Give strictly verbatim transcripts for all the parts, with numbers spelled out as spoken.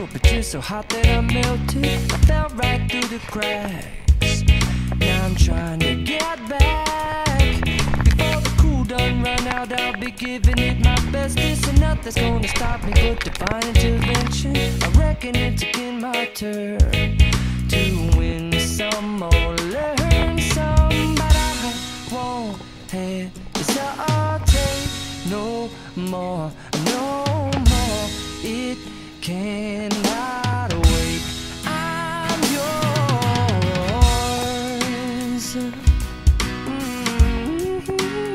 you, but you're so hot that I melted. I fell right through the cracks. Now I'm trying to get back. Before the cool done run out, I'll be giving it my best. This and nothing's gonna stop me but divine intervention. I reckon it's again my turn to win some or learn some, but I won't hesitate no more, no more. It cannot wait. I'm yours. Mm-hmm.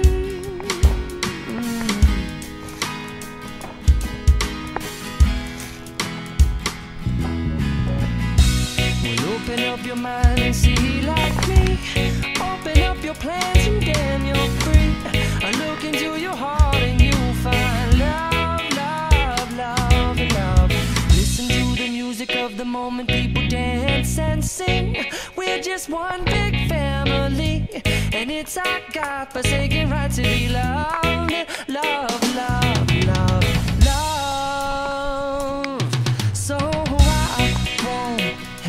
Well, open up your mind and see like me. Open up your plans and damn, you're free. I look into your heart and you'll find love, love, love, love. Listen to the music of the moment, people dance and sing. We're just one big family, and it's our God-forsaken right to be loved. Love, love, love, love. So I won't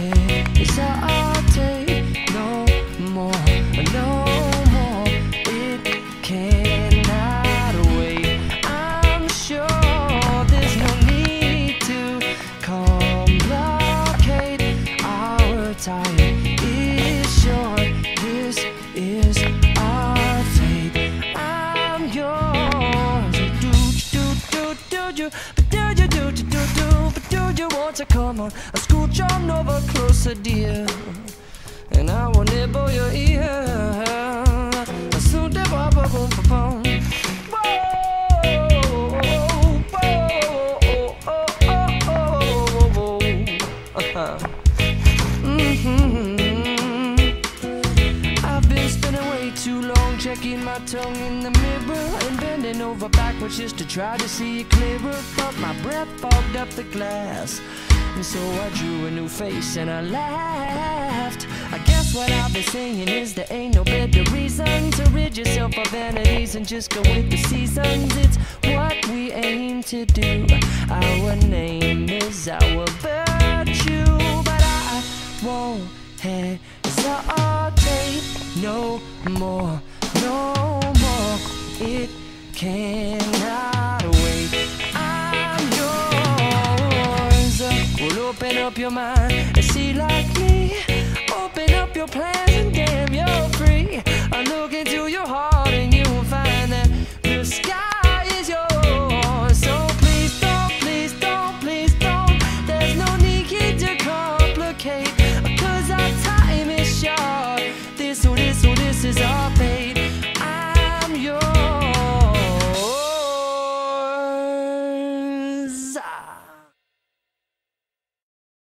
hesitate no more, no more. It cannot wait. I'm sure there's no need to complicate. Our time is short. This is our fate. I'm yours. Do do do do do, but do you do do do do, but do you want to come on? I scooch on over closer, dear, and I will nibble your ear. I soon never boom boom boom. I've been spending way too long checking my tongue in the mirror and bending over backwards just to try to see it clearer, but my breath fogged up the glass. And so I drew a new face and I laughed. I guess what I've been saying is there ain't no better reason to rid yourself of vanities and just go with the seasons. It's what we aim to do. Our name is our virtue, but I won't hesitate no more, no more. It cannot wait. I'm yours. Well, open up your mind and see like me. Open up your plans and damn, you're free. I look into your heart.